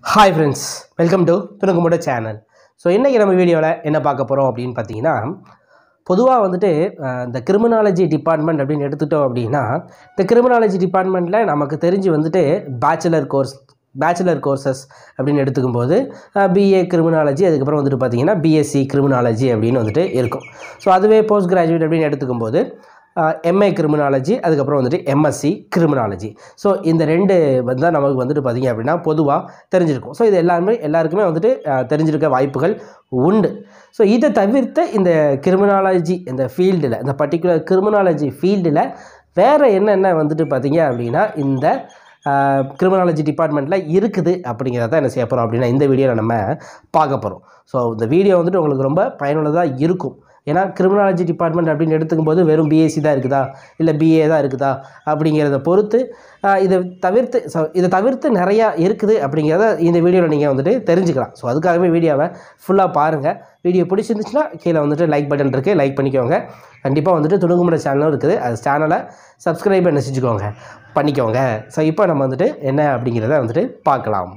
Hi friends, welcome to Tunukumoda channel. So இன்னைக்கு நம்ம வீடியோல என்ன பார்க்க போறோம் அப்படினு பாத்தீங்கன்னா பொதுவா வந்துட்டு இந்த கிரிமினாலஜி டிபார்ட்மெண்ட் அப்படினு எடுத்துட்டோம் அப்படினா இந்த கிரிமினாலஜி டிபார்ட்மெண்ட்ல நமக்கு தெரிஞ்சு வந்துட்டு பேச்சுலர் கோர்சஸ் அப்படினு எடுத்துக்கும்போது BA கிரிமினாலஜி அதுக்கு அப்புறம் வந்துட்டு பாத்தீங்கன்னா BSc கிரிமினாலஜி அப்படினு வந்துட்டு இருக்கும். சோ அதுவே போஸ்ட் கிராஜுவேட் அப்படினு எடுத்துக்கும்போது MA கிரிமினாலஜி அதுக்கு அப்புறம் வந்துட்டு MSc கிரிமினாலஜி. சோ இந்த ரெண்டு வந்து நமக்கு வந்துட்டு பாத்தீங்க அப்படினா பொதுவா தெரிஞ்சிருக்கும். சோ இது எல்லாருக்குமே வந்துட்டு தெரிஞ்சிருக்க வாய்ப்புகள் உண்டு. சோ இத தவிர்த்து இந்த கிரிமினாலஜி இந்த ஃபீல்ட்ல இந்த பர்టిక్యులர் கிரிமினாலஜி ஃபீல்ட்ல வேற என்னென்ன வந்துட்டு பாத்தீங்க அப்படினா இந்த கிரிமினாலஜி டிபார்ட்மெண்ட்ல இருக்குது அப்படிங்கறத என்ன செய்ய போறோம் அப்படினா இந்த வீடியோல நம்ம பார்க்க போறோம். சோ இந்த வீடியோ வந்துட்டு உங்களுக்கு ரொம்ப பயனுள்ளதா இருக்கும். ஏன்னா கிரிமினாலஜி டிபார்ட்மெண்ட் அப்படின்னு எடுத்துக்கும்போது வெறும் BSc தான் இருக்குதா இல்லை BA தான் இருக்குதா அப்படிங்கிறத பொறுத்து இதை தவிர்த்து நிறையா இருக்குது அப்படிங்கிறத இந்த வீடியோவில் நீங்கள் வந்துட்டு தெரிஞ்சுக்கலாம். ஸோ அதுக்காகவே வீடியோவை ஃபுல்லாக பாருங்கள். வீடியோ பிடிச்சிருந்துச்சுன்னா கீழே வந்துட்டு லைக் பட்டன் இருக்குது, லைக் பண்ணிக்கோங்க. கண்டிப்பாக வந்துட்டு துணுக்குமுட சேனலும் இருக்குது, அது சேனலை சப்ஸ்கிரைப் பண்ணிக்கோங்க. ஸோ இப்போ நம்ம வந்துட்டு என்ன அப்படிங்கிறத வந்துட்டு பார்க்கலாம்.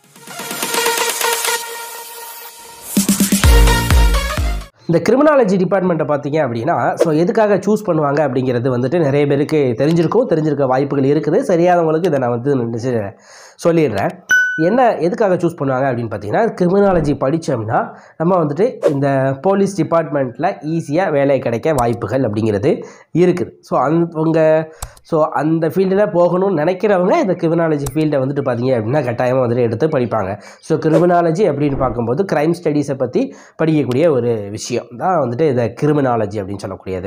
இந்த கிரிமினாலஜி டிபார்ட்மெண்ட்டை பார்த்தீங்க அப்படின்னா ஸோ எதுக்காக சூஸ் பண்ணுவாங்க அப்படிங்கிறது வந்துட்டு நிறைய பேருக்கு தெரிஞ்சிருக்க வாய்ப்புகள் இருக்குது. சரியானவங்களுக்கு இதை நான் வந்து சொல்லிடுறேன். எதுக்காக சூஸ் பண்ணுவாங்க அப்படின்னு பார்த்தீங்கன்னா கிரிமினாலஜி படித்தோம்னா நம்ம வந்துட்டு இந்த போலீஸ் டிபார்ட்மெண்ட்டில் ஈஸியாக வேலை கிடைக்க வாய்ப்புகள் அப்படிங்கிறது இருக்குது. ஸோ அந்த ஃபீல்டில் போகணும்னு நினைக்கிறவங்க இந்த கிரிமினாலஜி ஃபீல்டை வந்துட்டு பார்த்தீங்க அப்படின்னா கட்டாயமாக வந்துட்டு எடுத்து படிப்பாங்க. ஸோ கிரிமினாலஜி அப்படின்னு பார்க்கும்போது க்ரைம் ஸ்டடீஸை பற்றி படிக்கக்கூடிய ஒரு விஷயம் தான் வந்துட்டு இந்த கிரிமினாலஜி அப்படின்னு சொல்லக்கூடியது.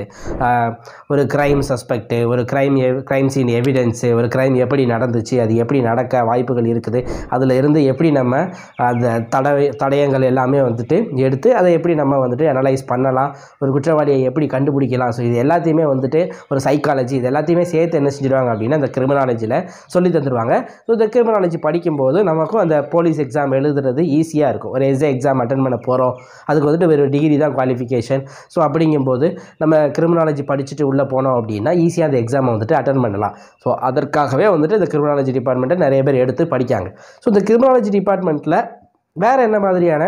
ஒரு க்ரைம் சஸ்பெக்ட்டு, ஒரு க்ரைம் சீன் எவிடன்ஸு, ஒரு க்ரைம் எப்படி நடந்துச்சு, அது எப்படி நடக்க வாய்ப்புகள் இருக்குது, அதில் இருந்து எப்படி நம்ம அந்த தடயங்கள் எல்லாமே வந்துட்டு எடுத்து அதை எப்படி நம்ம வந்துட்டு அனலைஸ் பண்ணலாம், ஒரு குற்றவாளியை எப்படி கண்டுபிடிக்கலாம். ஸோ இது எல்லாத்தையுமே வந்துட்டு ஒரு சைக்காலஜி இது எல்லாத்தையுமே சேர்த்து என்ன செஞ்சுருவாங்க அப்படின்னா இந்த கிரிமினாலஜியில் சொல்லி தந்துடுவாங்க. ஸோ இந்த கிரிமினாலஜி படிக்கும்போது நமக்கும் அந்த போலீஸ் எக்ஸாம் எழுதுறது ஈஸியாக இருக்கும். ஒரு எக்ஸாம் அட்டன் பண்ண போகிறோம், அதுக்கு வந்துட்டு ஒரு டிகிரி தான் குவாலிஃபிகேஷன். ஸோ அப்படிங்கும்போது நம்ம கிரிமினாலஜி படிச்சுட்டு உள்ளே போனோம் அப்படின்னா ஈஸியாக அந்த எக்ஸாமை வந்துட்டு அட்டன் பண்ணலாம். ஸோ அதற்காகவே வந்துட்டு இந்த கிரிமினாலஜி டிபார்ட்மெண்ட்டை நிறைய பேர் எடுத்து படிக்காங்க. ஸோ இந்த கிரிமினாலஜி டிபார்ட்மெண்ட்டில் வேறு என்ன மாதிரியான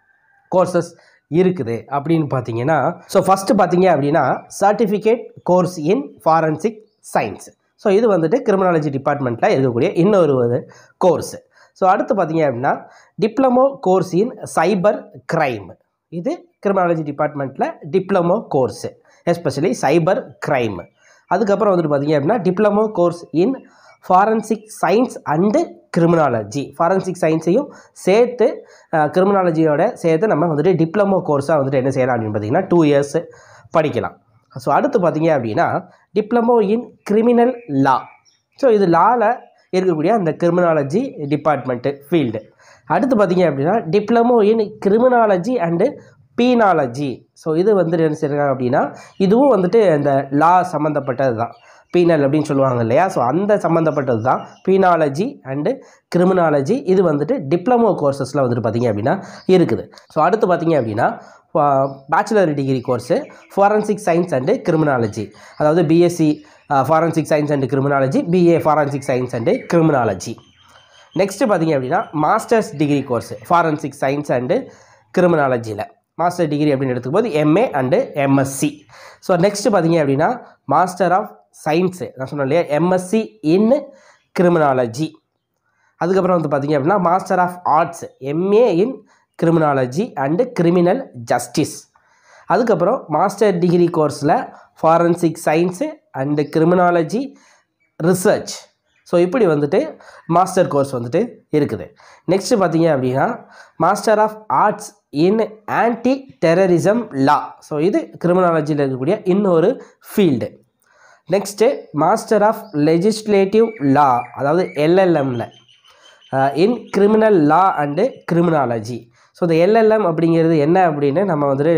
கோர்சஸ் இருக்குது அப்படின்னு பார்த்தீங்கன்னா ஸோ ஃபஸ்ட்டு பார்த்தீங்க அப்படின்னா certificate course in forensic science. So இது வந்துட்டு கிரிமினாலஜி டிபார்ட்மெண்ட்டில் இருக்கக்கூடிய இன்னொரு கோர்ஸு. ஸோ அடுத்து பார்த்தீங்க அப்படின்னா diploma course in cyber crime. இது கிரிமினாலஜி டிபார்ட்மெண்ட்டில் diploma course, especially cyber crime. அதுக்கப்புறம் வந்துட்டு பார்த்தீங்க அப்படின்னா diploma course in forensic science and criminology. Forensic சயின்ஸையும் சேர்த்து கிரிமினாலஜியோட சேர்த்து நம்ம வந்துட்டு டிப்ளமோ கோர்ஸாக வந்துட்டு என்ன செய்யலாம் அப்படின்னு பார்த்தீங்கன்னா 2 years படிக்கலாம். ஸோ அடுத்து பார்த்தீங்க அப்படின்னா diploma in criminal law. So இது லாவில் இருக்கக்கூடிய அந்த கிரிமினாலஜி டிபார்ட்மெண்ட்டு ஃபீல்டு. அடுத்து பார்த்தீங்க அப்படின்னா diploma in criminology and penology. So இது வந்துட்டு என்ன செய்யறாங்க அப்படின்னா இதுவும் வந்துட்டு இந்த லா சம்மந்தப்பட்டது தான், பீனல் அப்படின்னு சொல்லுவாங்க இல்லையா. ஸோ அந்த சம்மந்தப்பட்டது தான் பீனாலஜி அண்டு கிரிமினாலஜி. இது வந்துட்டு டிப்ளமோ கோர்சஸில் வந்துட்டு பார்த்திங்க அப்படின்னா இருக்குது. ஸோ அடுத்து பார்த்திங்க அப்படின்னா bachelor degree course forensic science and criminology, அதாவது BSc forensic science and criminology, BA forensic science and criminology. Next பார்த்திங்க அப்படின்னா masters degree course forensic science and கிரிமினாலஜியில் மாஸ்டர் டிகிரி அப்படின்னு எடுத்துக்கும்போது MA and MSc. So next பார்த்திங்க அப்படின்னா master of science நான் சொன்னேன் இல்லையா, MSc இன் கிரிமினாலஜி. அதுக்கப்புறம் வந்து பார்த்திங்க அப்படின்னா master of arts MA in criminology and criminal justice. அதுக்கப்புறம் மாஸ்டர் டிகிரி கோர்ஸில் forensic science and criminology research. So இப்படி வந்துட்டு மாஸ்டர் கோர்ஸ் வந்துட்டு இருக்குது. நெக்ஸ்ட்டு பார்த்திங்க அப்படின்னா master of arts in anti terrorism law. So இது கிரிமினாலஜியில் இருக்கக்கூடிய இன்னொரு field. Next master of legislative law, அதாவது LLMல in criminal law and criminology. So இந்த LLM அப்படிங்கிறது என்ன அப்படின்னு நம்ம வந்துட்டு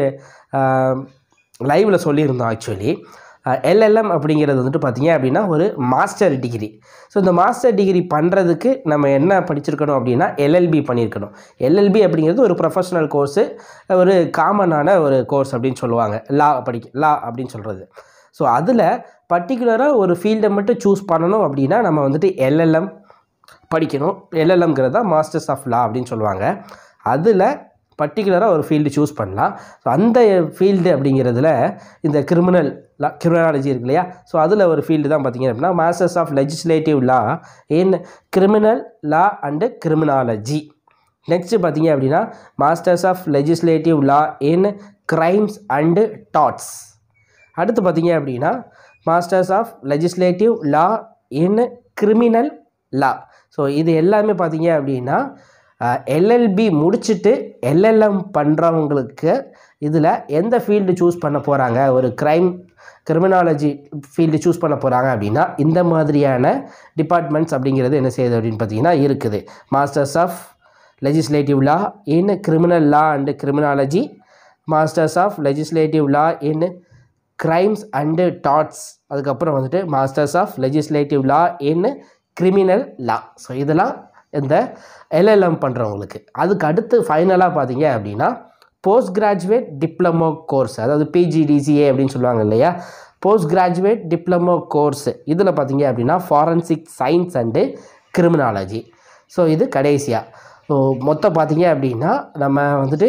லைவில் சொல்லியிருந்தோம். ஆக்சுவலி LLM அப்படிங்கிறது வந்துட்டு பார்த்திங்க அப்படின்னா ஒரு மாஸ்டர் டிகிரி. ஸோ இந்த மாஸ்டர் டிகிரி பண்ணுறதுக்கு நம்ம என்ன படிச்சிருக்கணும் அப்படின்னா LLB பண்ணியிருக்கணும். LLB அப்படிங்கிறது ஒரு ப்ரொஃபஷனல் கோர்ஸு, ஒரு காமனான ஒரு கோர்ஸ் அப்படின்னு சொல்லுவாங்க, லா அப்படின்னு சொல்கிறது. ஸோ அதில் பர்டிகுலராக ஒரு ஃபீல்டை மட்டும் சூஸ் பண்ணணும் அப்படின்னா நம்ம வந்துட்டு LLM படிக்கணும். எல்எல்எம்ங்கிறது தான் மாஸ்டர்ஸ் ஆஃப் லா அப்படின்னு சொல்லுவாங்க. அதில் பர்டிகுலராக ஒரு ஃபீல்டு சூஸ் பண்ணலாம். ஸோ அந்த ஃபீல்டு அப்படிங்கிறதுல இந்த கிரிமினாலஜி இருக்கு இல்லையா, ஸோ அதில் ஒரு ஃபீல்டு தான் பார்த்திங்க அப்படின்னா masters of legislative law in criminal law and criminology. Next பார்த்திங்க அப்படின்னா masters of legislative law in crimes and torts. அடுத்து பார்த்திங்க அப்படின்னா masters of legislative law in criminal law. So இது எல்லாமே பார்த்திங்க அப்படின்னா எல்எல்பி முடிச்சுட்டு எல்எல்எம் பண்ணுறவங்களுக்கு இதில் எந்த ஃபீல்டு சூஸ் பண்ண போகிறாங்க, ஒரு கிரிமினாலஜி ஃபீல்டு சூஸ் பண்ண போகிறாங்க அப்படின்னா இந்த மாதிரியான டிபார்ட்மெண்ட்ஸ் அப்படிங்கிறது என்ன செய்யுது அப்படின்னு பார்த்தீங்கன்னா இருக்குது. Masters of legislative law in criminal law and criminology, masters of legislative law in crimes and torts, அதுக்கப்புறம் வந்துட்டு masters of legislative law in criminal law. So இதெல்லாம் இந்த எல்எல்எம் பண்ணுறவங்களுக்கு. அதுக்கு அடுத்து ஃபைனலாக பார்த்தீங்க அப்படின்னா போஸ்ட் கிராஜுவேட் டிப்ளமோ கோர்ஸ், அதாவது பிஜிடிசிஏ அப்படின்னு சொல்லுவாங்க இல்லையா, போஸ்ட் கிராஜுவேட் டிப்ளமோ கோர்ஸ். இதில் பார்த்தீங்க அப்படின்னா forensic science and criminology. So இது கடைசியாக. ஸோ மொத்தம் பார்த்தீங்க அப்படின்னா நம்ம வந்துட்டு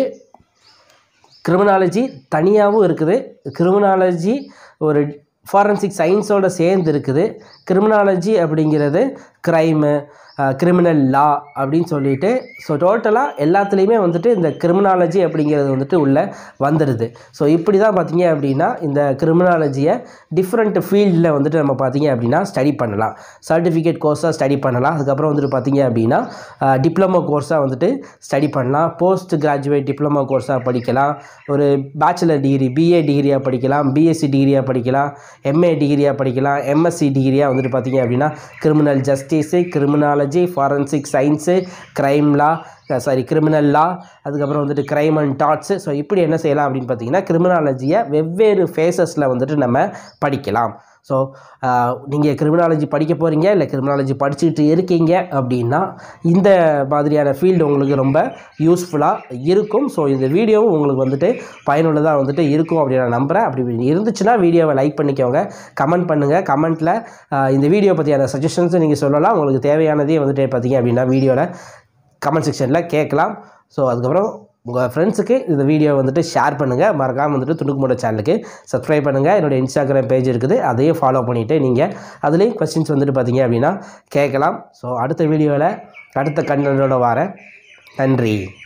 கிரிமினாலஜி தனியாகவும் இருக்குது, கிரிமினாலஜி ஒரு ஃபாரன்சிக் சயின்ஸோடு சேர்ந்து இருக்குது. கிரிமினாலஜி அப்படிங்கிறது க்ரைமு, கிரிமினல் லா அப்படின்னு சொல்லிட்டு ஸோ டோட்டலாக எல்லாத்துலேயுமே வந்துட்டு இந்த கிரிமினாலஜி அப்படிங்கிறது வந்துட்டு உள்ளே வந்துடுது. ஸோ இப்படி தான் பார்த்திங்க அப்படின்னா இந்த கிரிமினாலஜியை டிஃப்ரெண்ட் ஃபீல்டில் வந்துட்டு நம்ம பார்த்திங்க அப்படின்னா ஸ்டடி பண்ணலாம். சர்டிஃபிகேட் கோர்ஸாக ஸ்டடி பண்ணலாம், அதுக்கப்புறம் வந்துட்டு பார்த்திங்க அப்படின்னா டிப்ளமோ கோர்ஸாக வந்துட்டு ஸ்டடி பண்ணலாம், போஸ்ட் கிராஜுவேட் டிப்ளமோ கோர்ஸாக படிக்கலாம், ஒரு பேச்சுலர் டிகிரி பிஏ டிகிரியாக படிக்கலாம், பிஎஸ்சி டிகிரியாக படிக்கலாம், எம்ஏ டிகிரியாக படிக்கலாம், எம்எஸ்சி டிகிரியாக வந்துட்டு பார்த்திங்க அப்படின்னா criminal justice, criminology, forensic science, criminal law, அதுக்கப்புறம் வந்துட்டு கிரைம் அண்ட் டாட்ஸு. ஸோ இப்படி என்ன செய்யலாம் அப்படின்னு பார்த்தீங்கன்னா கிரிமினாலஜியை வெவ்வேறு ஃபேஸஸில் வந்துட்டு நம்ம படிக்கலாம். ஸோ நீங்கள் கிரிமினாலஜி படிக்க போகிறீங்க இல்லை கிரிமினாலஜி படிச்சுக்கிட்டு இருக்கீங்க அப்படின்னா இந்த மாதிரியான ஃபீல்டு உங்களுக்கு ரொம்ப யூஸ்ஃபுல்லாக இருக்கும். ஸோ இந்த வீடியோவும் உங்களுக்கு வந்துட்டு பயனுள்ளதாக வந்துட்டு இருக்கும் அப்படின்னு நான் நம்புகிறேன். அப்படி இருந்துச்சுன்னா வீடியோவை லைக் பண்ணிக்கோங்க, கமெண்ட் பண்ணுங்கள். கமெண்ட்டில் இந்த வீடியோ பற்றியான சஜஷன்ஸும் நீங்கள் சொல்லலாம். உங்களுக்கு தேவையானதையும் வந்துட்டு பார்த்தீங்க அப்படின்னா வீடியோவில் கமெண்ட் செக்ஷனில் கேட்கலாம். ஸோ அதுக்கப்புறம் உங்கள் ஃப்ரெண்ட்ஸுக்கு இந்த வீடியோ வந்துட்டு ஷேர் பண்ணுங்கள். மறக்காமல் வந்துட்டு துணுக்குமுட சேனலுக்கு சப்ஸ்கிரைப் பண்ணுங்கள். என்னோடய இன்ஸ்டாகிராம் பேஜ் இருக்குது, அதையும் ஃபாலோ பண்ணிவிட்டு நீங்கள் அதுலேயும் கொஸ்டின்ஸ் வந்துட்டு பார்த்தீங்க அப்படின்னா கேட்கலாம். ஸோ அடுத்த வீடியோவில் அடுத்த கண்டென்ட்டோட வரேன். நன்றி.